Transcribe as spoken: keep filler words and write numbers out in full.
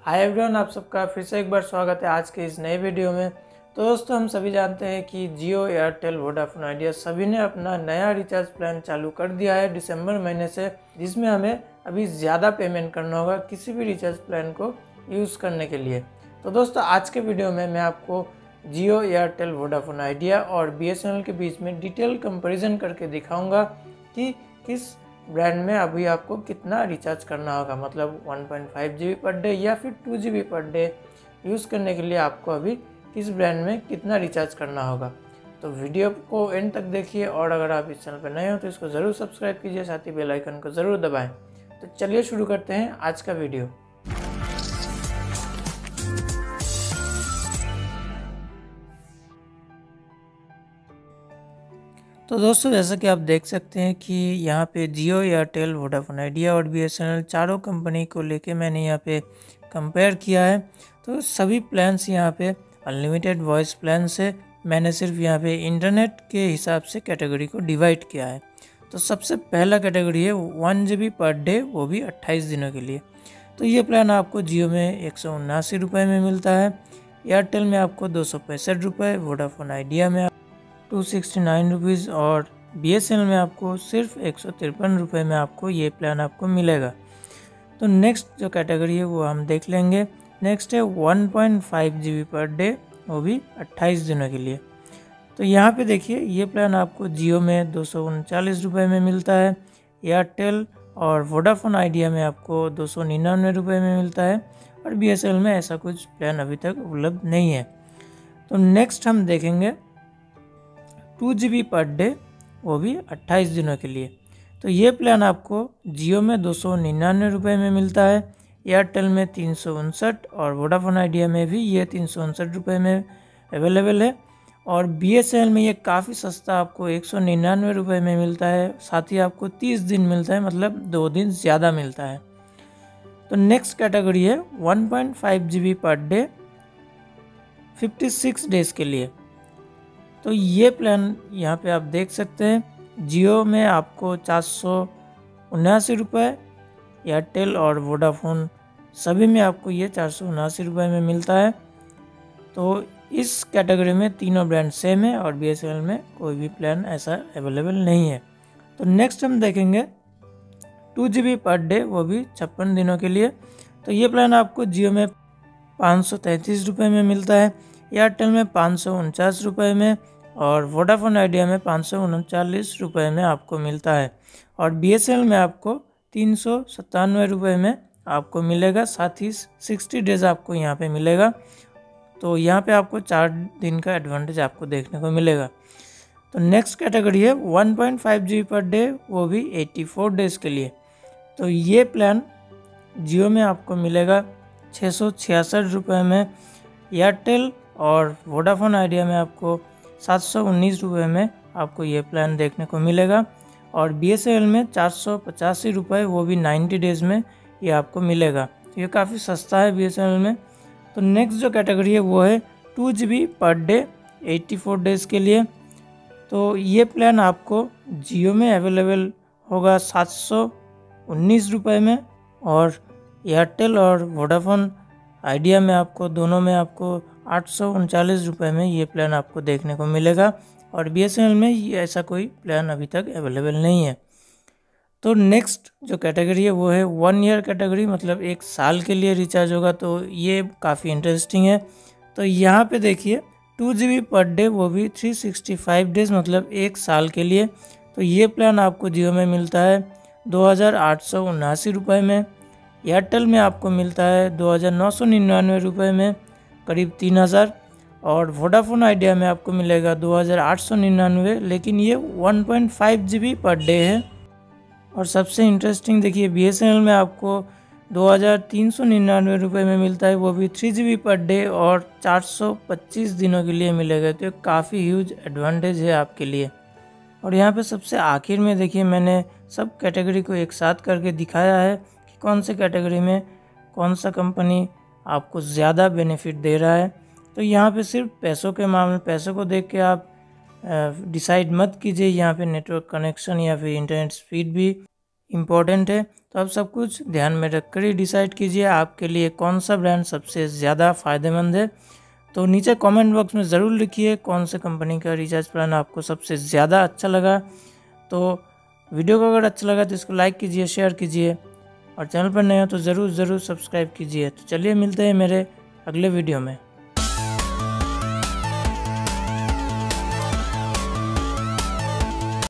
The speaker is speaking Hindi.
हाय एवरीवन, आप सबका फिर से एक बार स्वागत है आज के इस नए वीडियो में। तो दोस्तों, हम सभी जानते हैं कि जियो, एयरटेल, वोडाफोन आइडिया सभी ने अपना नया रिचार्ज प्लान चालू कर दिया है दिसंबर महीने से, जिसमें हमें अभी ज़्यादा पेमेंट करना होगा किसी भी रिचार्ज प्लान को यूज़ करने के लिए। तो दोस्तों, आज के वीडियो में मैं आपको जियो, एयरटेल, वोडाफोन आइडिया और बी एस एन एल के बीच में डिटेल कंपेरिजन करके दिखाऊँगा कि किस ब्रांड में अभी आपको कितना रिचार्ज करना होगा, मतलब one point five G B per day या फिर two G B per day use करने के लिए आपको अभी किस ब्रांड में कितना रिचार्ज करना होगा। तो वीडियो को एंड तक देखिए, और अगर आप इस चैनल पर नए हो तो इसको ज़रूर सब्सक्राइब कीजिए, साथ ही बेल आइकन को ज़रूर दबाएं। तो चलिए शुरू करते हैं आज का वीडियो। तो दोस्तों, जैसा कि आप देख सकते हैं कि यहाँ पे जियो, एयरटेल, वोडाफोन आइडिया और बी एस एन एल चारों कंपनी को लेके मैंने यहाँ पे कंपेयर किया है। तो सभी प्लान्स यहाँ पे अनलिमिटेड वॉइस प्लान से मैंने सिर्फ यहाँ पे इंटरनेट के हिसाब से कैटेगरी को डिवाइड किया है। तो सबसे पहला कैटेगरी है one G B per day, वो भी अट्ठाईस दिनों के लिए। तो ये प्लान आपको जियो में एक सौ उन्नासी रुपये में मिलता है, एयरटेल में आपको दो सौ पैंसठ रुपये, वोडाफोन आइडिया में टू सिक्सटी नाइन रुपीज़ और बी एस एन एल में आपको सिर्फ एक सौ तिरपन रुपये में आपको ये प्लान आपको मिलेगा। तो नेक्स्ट जो कैटेगरी है वो हम देख लेंगे। नेक्स्ट है one point five G B per day, वो भी अट्ठाईस दिनों के लिए। तो यहाँ पे देखिए, ये प्लान आपको जियो में दो सौ उनचालीस रुपये में मिलता है, एयरटेल और वोडाफोन आइडिया में आपको दो सौ निन्यानवे रुपये में मिलता है, और बी एस एन एल में ऐसा कुछ प्लान अभी तक उपलब्ध नहीं है। तो नेक्स्ट हम देखेंगे two G B per day, वो भी अट्ठाईस दिनों के लिए। तो ये प्लान आपको जियो में दो सौ निन्यानवे रुपये में मिलता है, एयरटेल में तीन सौ उनसठ और वोडाफोन आइडिया में भी ये तीन सौ उनसठ रुपये में अवेलेबल है। और बी एस एन एल में ये काफ़ी सस्ता आपको एक सौ निन्यानवे रुपये में मिलता है, साथ ही आपको तीस दिन मिलता है, मतलब दो दिन ज़्यादा मिलता है। तो नेक्स्ट कैटेगरी है one point five G B per day, fifty six days के लिए। तो ये प्लान यहाँ पे आप देख सकते हैं, जियो में आपको चार सौ उन्यासी रुपये, एयरटेल और वोडाफोन सभी में आपको ये चार सौ उन्यासी रुपये में मिलता है। तो इस कैटेगरी में तीनों ब्रांड सेम है और बी एस एन एल में कोई भी प्लान ऐसा अवेलेबल नहीं है। तो नेक्स्ट हम देखेंगे two G B per day, वो भी छप्पन दिनों के लिए। तो ये प्लान आपको जियो में पाँच सौ तैंतीस रुपये में मिलता है, एयरटेल में पाँच सौ उनचास रुपये में और वोडाफोन आइडिया में पाँच सौ उनचालीस रुपये में आपको मिलता है, और बी एस एन एल में आपको तीन सौ सत्तानवे रुपये में आपको मिलेगा, साथ ही सिक्सटी डेज़ आपको यहाँ पे मिलेगा। तो यहाँ पे आपको चार दिन का एडवांटेज आपको देखने को मिलेगा। तो नेक्स्ट कैटेगरी है one point five G B per day, वो भी चौरासी डेज़ के लिए। तो ये प्लान जियो में आपको मिलेगा छः सौ छियासठ रुपये में, एयरटेल और वोडाफोन आइडिया में आपको सात सौ उन्नीस रुपये में आपको ये प्लान देखने को मिलेगा, और बी एस एन एल में चार सौ पचासी रुपये, वो भी नाइन्टी डेज़ में ये आपको मिलेगा। ये काफ़ी सस्ता है बी एस एन एल में। तो नेक्स्ट जो कैटेगरी है वो है two G B per day, चौरासी डेज़ के लिए। तो ये प्लान आपको जियो में अवेलेबल होगा सात सौ उन्नीस रुपये में, और एयरटेल और वोडाफोन आइडिया में आपको दोनों में आपको आठ सौ उनचालीस रुपये में ये प्लान आपको देखने को मिलेगा, और बी एस एन एल में ये ऐसा कोई प्लान अभी तक अवेलेबल नहीं है। तो नेक्स्ट जो कैटेगरी है वो है वन ईयर कैटेगरी, मतलब एक साल के लिए रिचार्ज होगा। तो ये काफ़ी इंटरेस्टिंग है। तो यहाँ पे देखिए, two G B per day, वो भी थ्री सिक्सटी फाइव डेज़, मतलब एक साल के लिए। तो ये प्लान आपको जियो में मिलता है दो हज़ार आठ सौ उन्यासी रुपये में, एयरटेल में आपको मिलता है दो हज़ार नौ सौ निन्यानवे रुपये में, करीब तीन हज़ार, और वोडाफोन आइडिया में आपको मिलेगा दो हज़ार आठ सौ निन्यानवे, लेकिन ये one point five G B per day है। और सबसे इंटरेस्टिंग देखिए, बी एस एन एल में आपको दो हज़ार तीन सौ निन्यानवे रुपये में मिलता है, वो भी three G B per day और चार सौ पच्चीस दिनों के लिए मिलेगा। तो काफ़ी ह्यूज एडवांटेज है आपके लिए। और यहाँ पे सबसे आखिर में देखिए, मैंने सब कैटेगरी को एक साथ करके दिखाया है कि कौन से कैटेगरी में कौन सा कंपनी आपको ज़्यादा बेनिफिट दे रहा है। तो यहाँ पे सिर्फ पैसों के मामले, पैसों को देख के आप डिसाइड मत कीजिए। यहाँ पे नेटवर्क कनेक्शन या फिर इंटरनेट स्पीड भी इम्पोर्टेंट है। तो आप सब कुछ ध्यान में रखकर ही डिसाइड कीजिए आपके लिए कौन सा ब्रांड सबसे ज़्यादा फ़ायदेमंद है। तो नीचे कमेंट बॉक्स में ज़रूर लिखिए कौन से कंपनी का रिचार्ज प्लान आपको सबसे ज़्यादा अच्छा लगा। तो वीडियो को अगर अच्छा लगा तो इसको लाइक कीजिए, शेयर कीजिए, और चैनल पर नए हो तो ज़रूर ज़रूर सब्सक्राइब कीजिए। तो चलिए मिलते हैं मेरे अगले वीडियो में।